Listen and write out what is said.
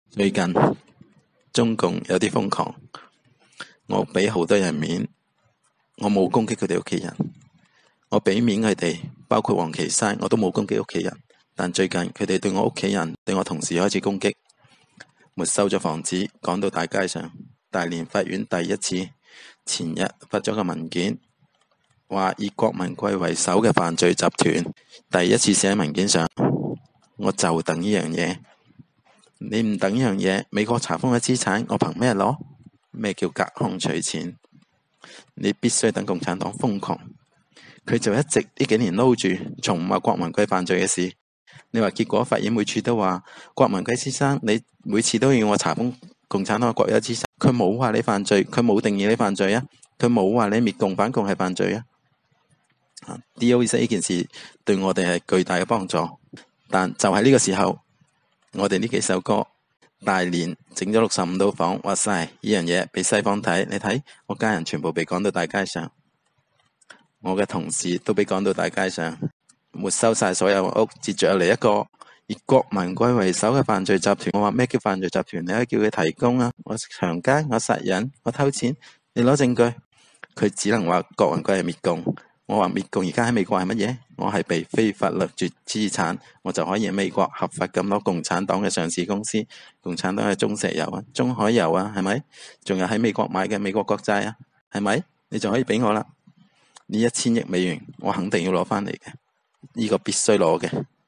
最近中共有啲瘋狂，我俾好多人面，我冇攻擊佢哋屋企人，我俾面佢哋，包括王岐山，我都冇攻擊屋企人。但最近佢哋對我屋企人、對我同事開始攻擊，沒收咗房子，趕到大街上。大連法院第一次前日發咗個文件，話以郭文貴為首嘅犯罪集團，第一次寫喺文件上。我就等呢樣嘢。你唔等呢樣嘢，美國查封嘅資產，我憑咩攞？咩叫隔空取錢？你必須等共產黨瘋狂。佢就一直呢幾年撈住，從唔話郭文貴犯罪嘅事。你話結果法院每次都話郭文貴先生，你每次都要我查封共產黨嘅國有資產，佢冇話你犯罪，佢冇定義你犯罪啊，佢冇話你滅共反共係犯罪啊。DOC 呢件事對我哋係巨大嘅幫助，但就喺呢個時候，我哋呢幾首歌，大連整咗65套房，哇晒呢樣嘢俾西方睇，你睇我家人全部被趕到大街上，我嘅同事都被趕到大街上，沒收晒所有屋，接住又嚟一個以郭文貴為首嘅犯罪集團。我話咩叫犯罪集團？你可以叫佢提供啊，我強姦，我殺人，我偷錢，你攞證據。佢只能話郭文貴係滅共。我話滅共而家喺美國係乜嘢？我係被非法掠奪資產，我就可以喺美國合法咁攞共產黨嘅上市公司，共產黨嘅中石油啊、中海油啊，係咪？仲有喺美國買嘅美國國債啊，係咪？你就可以俾我啦。呢1000億美元，我肯定要攞返嚟嘅，呢個必須攞嘅。